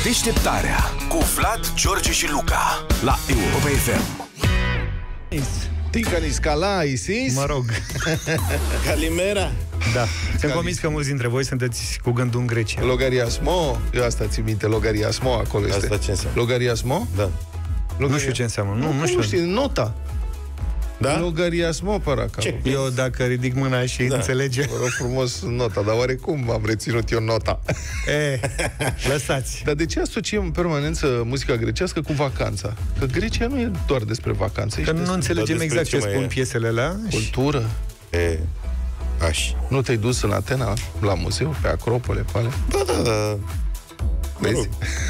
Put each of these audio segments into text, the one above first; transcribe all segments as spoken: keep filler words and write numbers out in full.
Deșteptarea cu Vlad, George și Luca la Europa F M. Tica scala, Isis? Mă rog. Calimera. Da. Sunt convins că mulți dintre voi sunteți cu gândul în Grecia. Logariasmo. Eu asta țin minte, logariasmo acolo este. Asta ce înseamnă? Logariasmo? Da. Logaria... Nu știu ce înseamnă. Nu, nu, nu știu. Nu știi, nota. Da? Logariasmo, paraca. Ce? Eu dacă ridic mâna și da. înțelege. Vă rog frumos nota, dar oarecum am reținut eu nota? E, lăsați. Dar de ce asociem în permanență muzica grecească cu vacanța? Că Grecia nu e doar despre vacanță. Că nu înțelegem exact ce spun e? piesele alea. Cultură. E, aș. Nu te-ai dus în Atena, la muzeu, pe Acropole, pe alea? Da, da, da. Vezi?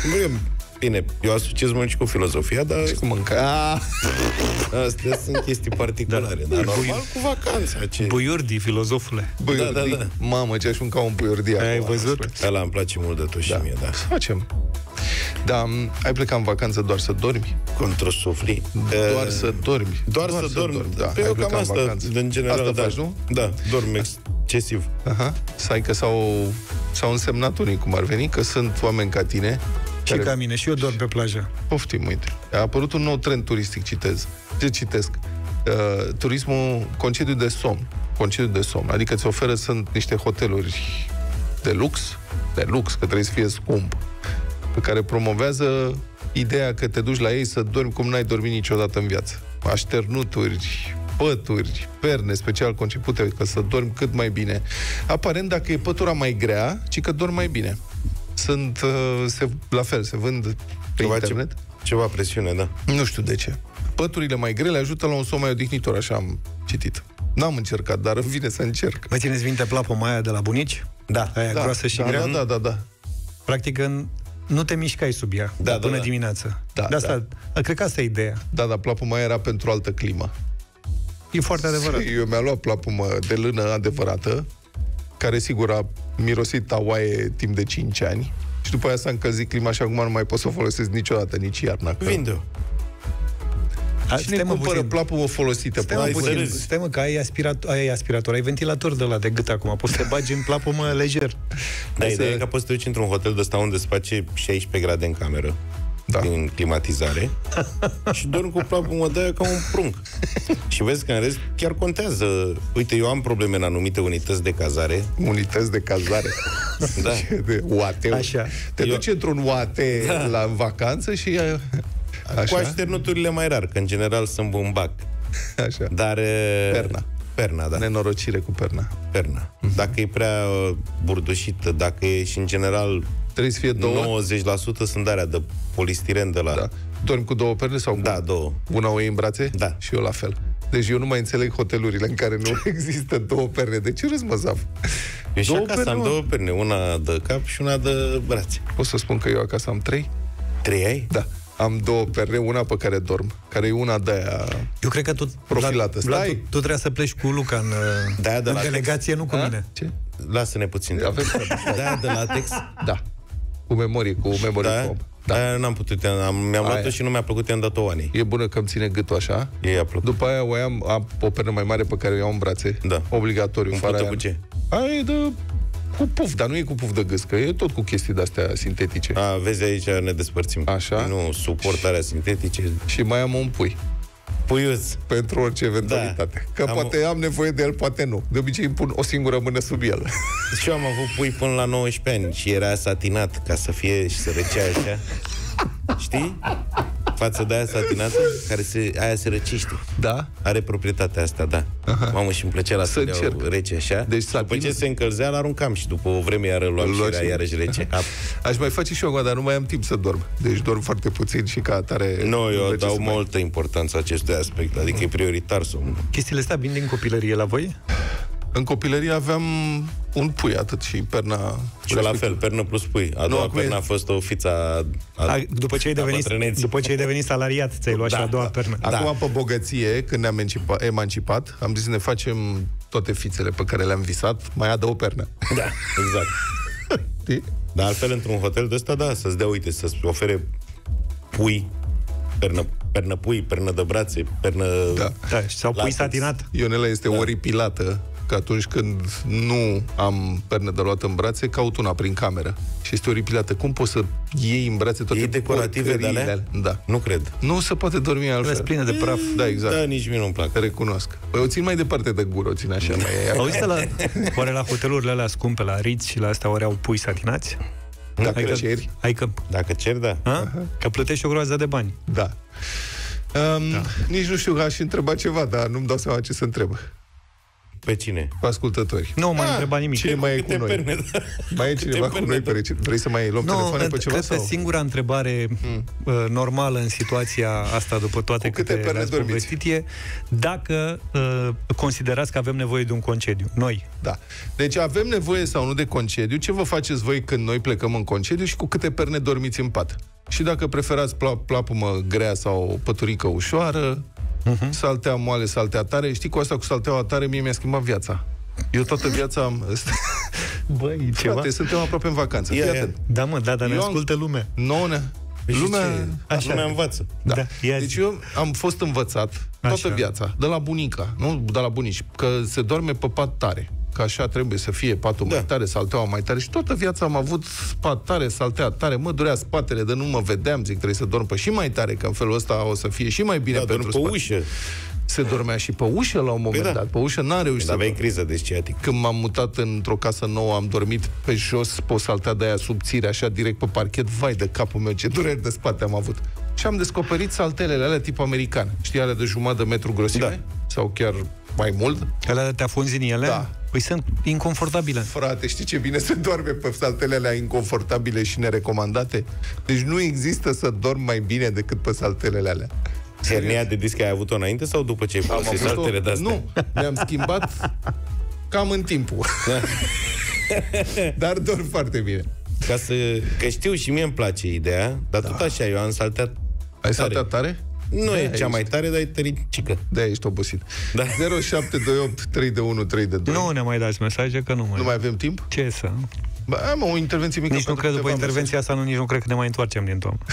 Bine, eu asociez mult și cu filozofia, dar... Și cu mânca. Astea sunt chestii particulare, da. Dar normal cu vacanța. Ce... Buiurdi, filozofule. Buiurdi. Da, da, da. Mamă, ce aș mânca un buiurdi. Ai văzut? Ăla îmi place mult de tot și da. mie, da. Să facem. Da, ai plecat în vacanță doar să dormi? Contra sufli. Doar să dormi. Doar, doar să, să dormi. dormi. Da, pe eu cam asta, în, în general, asta da. faci, nu? Da, dorm excesiv. Aha. Sai că s-au, s-au însemnat unii, cum ar veni, că sunt oameni ca tine. Și care... ca mine, și eu dorm pe plajă. Poftim, uite. A apărut un nou trend turistic, citez. Ce citesc? Uh, turismul, concediu de somn. Concediu de somn. Adică ți oferă, sunt niște hoteluri de lux, de lux, că trebuie să fie scump, pe care promovează ideea că te duci la ei să dormi cum n-ai dormit niciodată în viață. Așternuturi, pături, perne special concepute ca să dormi cât mai bine. Aparent, dacă e pătura mai grea, ci că dormi mai bine. Sunt, uh, se, la fel, se vând pe ceva internet. Ce, ceva presiune, da. Nu știu de ce. Păturile mai grele ajută la un somn mai odihnitor, așa am citit. N-am încercat, dar îmi vine să încerc. Vă țineți minte plapuma aia de la bunici? Da. Aia da, groasă și da, grea? Da, da, da, da. Practic, în... nu te mișcai sub ea da, până da, da. dimineață. Da, de asta, da. Cred că asta e ideea. Da, dar plapuma era pentru altă climă. E foarte adevărat. Eu mi-am luat plapumă de lână adevărată, care sigur a mirosit taoaie timp de cinci ani. Și după aia s-a încălzit clima și acum nu mai pot să o folosesc niciodată, nici iarna. Vinde-o. Cine cumpără plapumă folosită? Stai puțin, stai mă, că ai aspirator, ai aspirator, ai ventilator de la de gât acum, poți să te bagi în plapumă lejer. Da, ideea e că poți să te duci într-un hotel de ăsta unde se face șaisprezece grade în cameră, da, din climatizare, și dormi cu plapumă de aia ca un prunc. Și vezi că în rest chiar contează. Uite, eu am probleme în anumite unități de cazare. Unități de cazare? Da. De U A T. Așa. Te eu... duci într-un U A T da. la vacanță și... Așa? Cu așternuturile mai rar, că în general sunt bumbac. Așa. Dar... Perna. Perna, da. Nenorocire cu perna. Perna. Mm-hmm. Dacă e prea burdușită, dacă e și în general... Trebuie să fie două? nouăzeci la sută sunt alea de polistiren de la... Da. Dormi cu două perne sau cu... Da, două. Una o iei în brațe? Da. Și eu la fel. Deci eu nu mai înțeleg hotelurile în care nu există două perne. De ce râzi, mă, Zaf? Eu și acasă am două perne. Una de cap și una de brațe. Pot să spun că eu acasă am trei? Trei ai? Da. Am două perne, una pe care dorm, care e una de-aia eu cred că tu, profilată. Vlad, Vlad, tu, tu trebuie să pleci cu Luca în, de de în delegație, nu cu A? mine. Ce? Lasă-ne puțin. De-aia de latex? Da. Cu memorie, cu memorie da? foam. Da. Aia n-am putut, am, mi-am luat-o și nu mi-a plăcut, i-am dat-o Oanei. E bună că îmi ține gâtul așa. Ei a plăcut. După aia o am, am o pernă mai mare pe care o iau în brațe. Da. Obligatoriu. Umplută cu ce? Aia e de... cu puf, dar nu e cu puf de gâscă, e tot cu chestii de-astea sintetice. A, vezi, aici ne despărțim. Așa. Nu suportarea sintetice. Și mai am un pui. Puiuț. Pentru orice eventualitate. Da. Că am poate am nevoie de el, poate nu. De obicei îmi pun o singură mână sub el. Și eu am avut pui până la nouăsprezece ani și era satinat ca să fie și să recea așa. Știi? Față de aia satinată, care se, aia se răcește. Da? Are proprietatea asta, da. Aha. Mamă, și îmi plăcea la să rece așa. Deci satin... După ce se încălzea, l-aruncam și după o vreme iară luam și era iarăși rece. Aș mai face și eu, dar nu mai am timp să dorm. Deci dorm foarte puțin și ca atare... Nu, eu dau multă importanță acestui aspect. Adică e prioritar somnul. Chestiile astea vin din copilărie la voi? În copilărie aveam un pui, atât, și perna... Și la fel, pernă plus pui. A doua pernă a fost o fița... A, a, după, ce ai devenit, după ce ai devenit salariat, ți-ai luat da, și a doua da. pernă. Acum, da. Pe bogăție, când ne-am emancipat, emancipat, am zis să ne facem toate fițele pe care le-am visat, mai adă o pernă. Da, exact. Știi? Dar altfel, într-un hotel de ăsta, da, să-ți dea, uite, să-ți ofere pui, pernă, pernă pui, pernă de brațe, pernă... Da. Da, sau pui satinat. Ionela este da. oripilată că atunci când nu am perne de luat în brațe, caut una prin cameră. Și este oripilată. Cum poți să iei în brațe toate e decorative de alea? Da. Nu cred. Nu se poate dormi altfel. Le pline de praf. Da, exact. Da, nici mie nu-mi plac. Te recunosc. Păi o țin mai departe de gură, o țin așa. Mai auzi, la, oare la hotelurile alea scumpe, la Ritz și la astea, ori au pui satinați? Dacă Hai că, ceri. hai că, Dacă cer, da. Că plătești o groază de bani. Da. Um, da. Nici nu știu, aș întreba ceva, dar nu-mi dau seama ce să întreb. Pe cine? Pe ascultători. Nu mai întreba nimic. Cine mai e cu noi? Perne, da. Mai e cineva cu noi? Pe vrei să mai luăm no, telefoane pe ceva? Cred că singura întrebare hmm. uh, normală în situația asta, după toate cu câte câte le-ați povestit, e dacă uh, considerați că avem nevoie de un concediu. Noi. Da. Deci avem nevoie sau nu de concediu? Ce vă faceți voi când noi plecăm în concediu și cu câte perne dormiți în pat? Și dacă preferați pla- plapumă grea sau o păturică ușoară, uh-huh. saltea moale, saltea tare. Știi, cu asta cu salteaua tare mie mi-a schimbat viața. Eu toată viața am... Băi, ceva? Frate, suntem aproape în vacanță. Ia, ia. Da, mă, da, dar ne eu ascultă am... lumea. Nouă ne... Lumea... Așa. Lumea învață. Da. Da, deci eu am fost învățat toată așa. viața, de la bunica, nu de la bunici, că se dorme pe pat tare. Că așa trebuie să fie, patul da. mai tare, salteaua mai tare. Și toată viața am avut pat tare, saltea tare. Mă durea spatele, de nu mă vedeam, zic, trebuie să dorm pe și mai tare, că în felul ăsta o să fie și mai bine da, pentru pe spate. ușă. Se dormea și pe ușă la un moment păi da. dat. Pe ușă n-a reușit Când să... aveai criză de sciatic. Când m-am mutat într-o casă nouă, am dormit pe jos, pe o saltea de aia subțire, așa, direct pe parchet. Vai de capul meu, ce dureri de spate am avut. Și am descoperit saltelele alea tip american. Știi, alea de jumătate de metru grosime? Da. Sau chiar mai mult. Alea de te afunzi în ele? Da. Păi sunt inconfortabile. Frate, știi ce bine se doarme pe saltele alea inconfortabile și nerecomandate? Deci nu există să dormi mai bine decât pe saltelele alea. Hernia de disc ai avut-o înainte sau după ce ai folosit saltele de-astea? Nu, le-am schimbat cam în timpul. Da. Dar dorm foarte bine. Ca să... Că știu și mie îmi place ideea, dar da. tot așa, eu am salteat Ai salteat tare? Nu de e cea mai tare, dar e tăricică. De-aia ești obosit. Da. zero șapte doi opt trei unu trei doi. Nu ne mai dați mesaje, că nu mai... Nu mai avem timp? Ce să... Bă, am o intervenție mică. Nici nu cred, după intervenția asta, nu, nici nu cred că ne mai întoarcem din toamnă.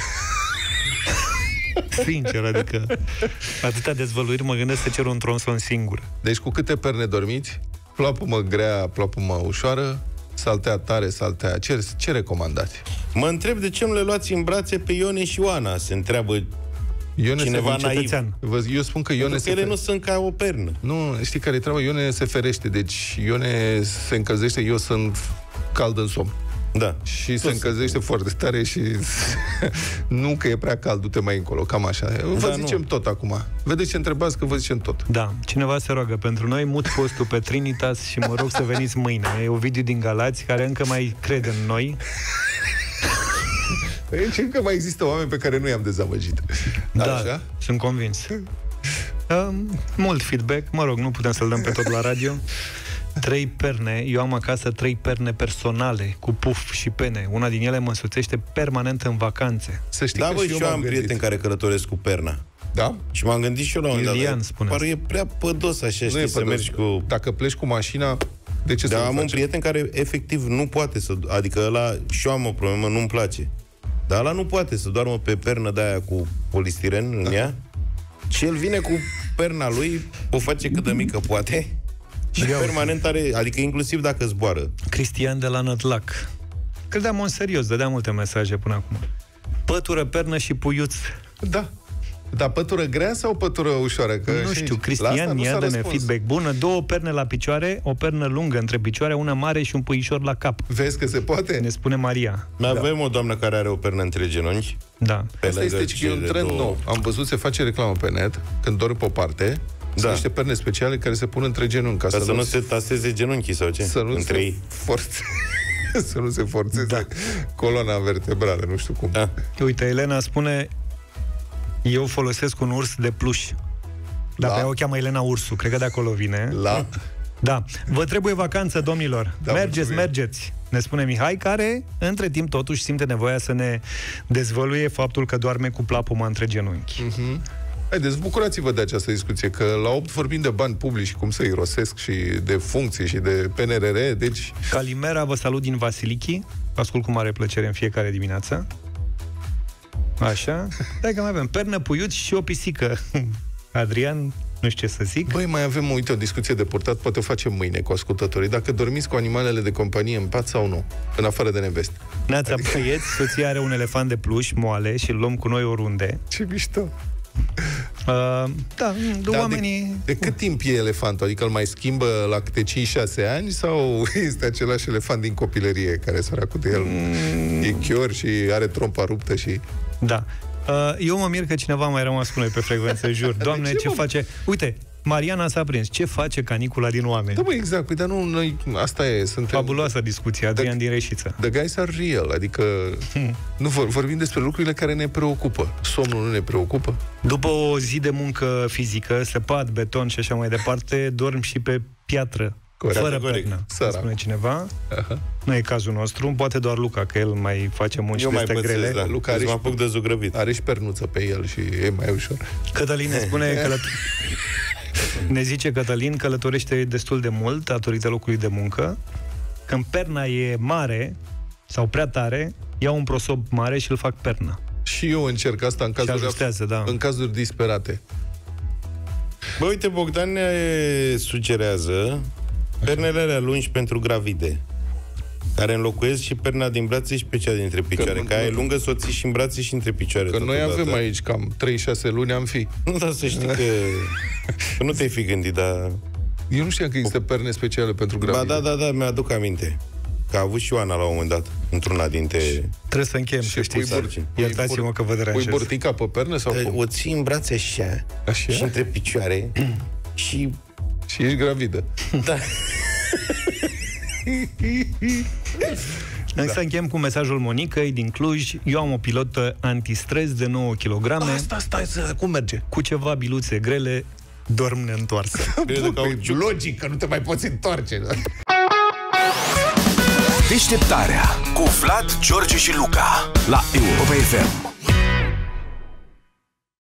Sincer, adică atâtea dezvăluiri, mă gândesc să cer un tronson singur. Deci cu câte perne dormiți? Plapumă grea, plapumă ușoară, saltea tare, saltea... Ce, ce recomandați? Mă întreb de ce nu le luați în brațe pe Ione și Oana, se întreabă Ione cineva se naiv. Eu spun că Ione Pentru se că ele fer... nu sunt ca o pernă. Nu, știi care e treaba? Ione se ferește, deci Ione se încălzește, eu sunt cald în somn. Da. Și se încălzește foarte tare și nu că e prea cald, du-te mai încolo, cam așa. Vă da, zicem nu. tot acum. Vedeți ce întrebați, că vă zicem tot. Da, cineva se roagă pentru noi, mut postul pe Trinitas și mă rog să veniți mâine. E Ovidiu din Galați, care încă mai crede în noi. Deci încă mai există oameni pe care nu i-am dezamăgit. Da, așa? sunt convins. Uh, mult feedback, mă rog, nu putem să-l dăm pe tot la radio. Trei perne, eu am acasă trei perne personale, cu puf și pene. Una din ele mă însoțește permanent în vacanțe. Să știi da, că bă, și eu, eu am gândit. prieteni care călătoresc cu perna. Da? Și m-am gândit și eu la un dat. Ilian spune. Pară e prea pădos așa, Nu știi, e să pădos. mergi cu... Dacă pleci cu mașina, de ce da, să am faci? un prieten care efectiv nu poate să... Adică ăla, și eu am o problemă, nu-mi place. Dar ăla nu poate să doarmă pe pernă de aia cu polistiren în ea. Și el vine cu perna lui, o face cât de mică poate. Și Iau. permanent are, adică inclusiv dacă zboară. Cristian de la Nătlac. Credeam în serios, dădea multe mesaje până acum. Pătură, pernă și puiuț. Da. Dar pătură grea sau pătură ușoară? Că Nu știu, Cristian, ia dă-ne feedback. Bună, două perne la picioare, o pernă lungă între picioare, una mare și un puișor la cap. Vezi că se poate? Ne spune Maria. Mai avem da. o doamnă care are o pernă între genunchi. Da. Asta este că e un trend două... nou. Am văzut, se face reclamă pe net, când dormi pe o parte, da. Sunt niște perne speciale care se pun între genunchi. Ca, ca să, să nu se taseze genunchii sau ce? Să nu între se ei. forțe... să nu se forțeze da. coloana vertebrală, nu știu cum. Da. Uite, Elena spune: eu folosesc un urs de pluș. Dar pe ea o cheamă Elena Ursu, cred că de acolo vine. La? Da. Vă trebuie vacanță, domnilor. Da, mergeți, mulțumim. mergeți. Ne spune Mihai, care, între timp, totuși simte nevoia să ne dezvăluie faptul că doarme cu plapuma între genunchi. Uh-huh. Haideți, bucurați-vă de această discuție, că la opt vorbim de bani publici și cum să irosesc și de funcții și de P N R R, deci... Calimera, vă salut din Vasilichi. Ascult cu mare plăcere în fiecare dimineață. Așa. Hai că mai avem pernă, puiuț și o pisică. Adrian, nu știu ce să zic. Băi, mai avem, uite, o discuție de purtat, poate o facem mâine cu ascultătorii. Dacă dormiți cu animalele de companie în pat sau nu, în afară de neveste. Neața, adică... băieți, soția are un elefant de pluș moale și îl luăm cu noi oriunde. Ce mișto! Uh, da, de da, oamenii... De, de cât timp e elefantul? Adică îl mai schimbă la câte cinci șase ani sau este același elefant din copilărie care săracul de el mm. e chior și are trompa ruptă și... Da. Uh, eu mă mir că cineva mai rămas cu noi pe frecvență, jur. Doamne, ce, ce face... Uite, Mariana s-a prins. Ce face canicula din oameni? Da, bă, exact. Păi, dar nu, noi... Asta e, suntem... Fabuloasă discuție, Adrian the, din Reșiță. The guys are real, adică... Hmm. Nu, vorbim despre lucrurile care ne preocupă. Somnul nu ne preocupă? După o zi de muncă fizică, săpat, beton și așa mai departe, dorm și pe piatră. Corect. Fără pernă, spune cineva. Aha. Nu e cazul nostru, poate doar Luca, că el mai face munci Eu de mai grele. Da. Luca are, și, de zugrăvit. Are și pernuță pe el și e mai ușor. Cătălin ne spune că ne zice Cătălin, călătorește destul de mult datorită locului de muncă. Când perna e mare sau prea tare, iau un prosop mare și îl fac pernă. Și eu încerc asta în cazuri, ajustează, da. în cazuri disperate. Bă, uite, Bogdan ne sugerează pernele alea lungi pentru gravide, care înlocuiesc și perna din brațe și pe cea dintre picioare. Că, că e lungă să o ții și în brațe și între picioare. Că noi avem dată. Aici cam trei șase luni am fi. Nu, dar să știi că, că nu te-ai fi gândit, dar... Eu nu știam că există perne speciale pentru gravide. Ba da, da, da, mi-aduc aminte. Că a avut și Ioana la un moment dat, într-una dintre... Trebuie să încheiem, să știți. Iertați-mă că vă deranjez. Pui bortica pe perne sau cum? O ții în brațe așa, așa? Și între picioare și... Și ești gravidă. Da. Noi da. Să încheiem cu mesajul Monicăi din Cluj. Eu am o pilotă antistres de nouă kilograme. Asta, stai să... Cum merge? Cu ceva biluțe grele, dorm neîntoarsă. Logic, că nu te mai poți întoarce. Deșteptarea cu Vlad, George și Luca la Europa F M.